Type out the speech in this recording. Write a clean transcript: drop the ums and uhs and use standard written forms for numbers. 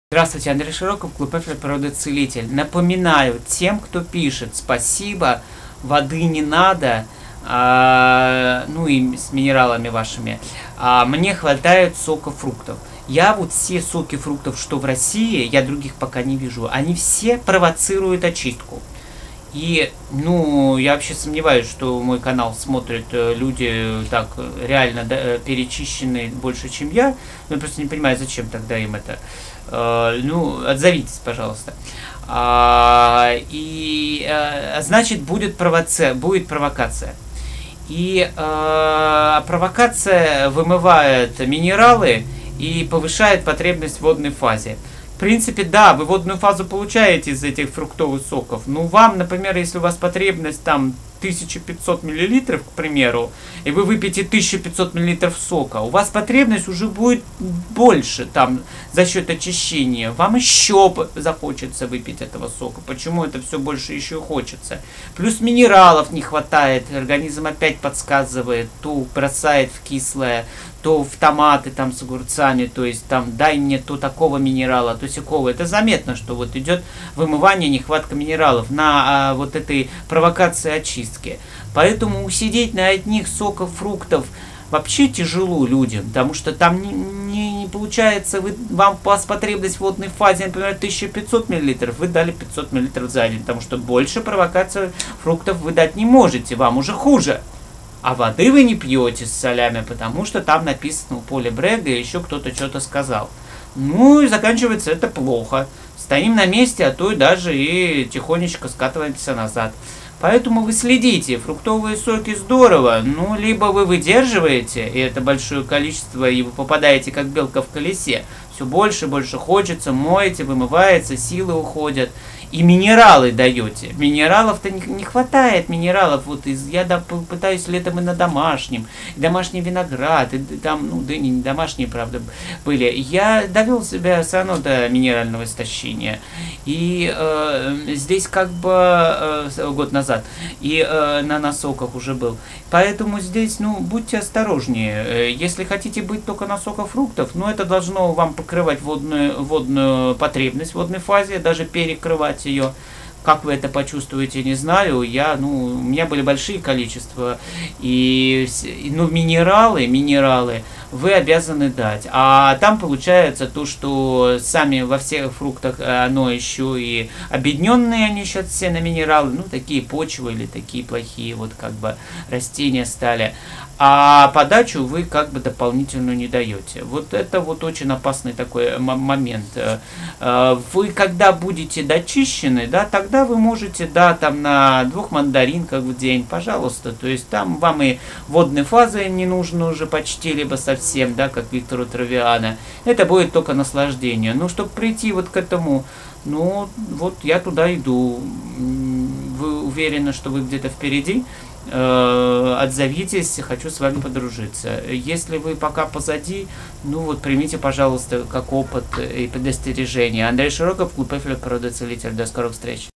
Здравствуйте, Андрей Широков, клуб Эфир Природоцелитель. Напоминаю тем, кто пишет: спасибо, воды не надо, ну и с минералами вашими. Мне хватает сока фруктов. Я вот все соки фруктов, что в России, я других пока не вижу, они все провоцируют очистку. И, ну, я вообще сомневаюсь, что мой канал смотрят люди так реально перечищенные больше, чем я. Но я просто не понимаю, зачем тогда им это. Ну, отзовитесь, пожалуйста. Значит, будет провокация. И провокация вымывает минералы и повышает потребность в водной фазе. В принципе, да, вы водную фазу получаете из этих фруктовых соков. Ну, вам, например, если у вас потребность там 1500 мл, к примеру, и вы выпьете 1500 мл сока, у вас потребность уже будет больше там за счет очищения. Вам еще захочется выпить этого сока. Почему это все больше еще хочется? Плюс минералов не хватает, организм опять подсказывает, то бросает в кислое, то в томаты там с огурцами, то есть там дай мне то такого минерала, то сякого. Это заметно, что вот идет вымывание, нехватка минералов на вот этой провокации очистки. Поэтому усидеть на одних соках фруктов вообще тяжело людям, потому что там не получается, у вас потребность в водной фазе, например, 1500 мл, вы дали 500 мл за день, потому что больше провокации фруктов вы дать не можете, вам уже хуже. А воды вы не пьете с солями, потому что там написано у Поля Брега, и еще кто-то что-то сказал. Ну и заканчивается это плохо. Стоим на месте, а то и даже и тихонечко скатываемся назад. Поэтому вы следите, фруктовые соки здорово, ну либо вы выдерживаете, и это большое количество, и вы попадаете как белка в колесе. Все больше и больше хочется, моете, вымывается, силы уходят. И минералы даете. Минералов-то не хватает, минералов. Вот я пытаюсь летом и на домашнем. Домашний виноград, и там, ну, дыни не домашние, правда, были. Я довел себя все равно до минерального истощения. И здесь как бы год назад. И на соках уже был. Поэтому здесь, ну, будьте осторожнее. Если хотите быть только на соках фруктов, ну, это должно вам покрывать водную потребность в водной фазе, даже перекрывать ее. Как вы это почувствуете, не знаю. У меня были большие количества. Ну, минералы вы обязаны дать. А там получается то, что сами во всех фруктах оно еще и объединенные, они сейчас все на минералы. Ну, такие почвы или такие плохие вот как бы растения стали. А подачу вы как бы дополнительную не даете. Вот это вот очень опасный такой момент. Вы когда будете дочищены, да, тогда вы можете, да, там на 2 мандаринках в день, пожалуйста. То есть там вам и водной фазы не нужно уже почти, либо совсем, да, как Виктору Травиана. Это будет только наслаждение. Но чтобы прийти вот к этому, ну, вот я туда иду. Вы уверены, что вы где-то впереди? Отзовитесь, хочу с вами подружиться. Если вы пока позади, ну вот примите, пожалуйста, как опыт и предостережение. Андрей Широков, клуб Эфир Природоцелитель. До скорых встреч.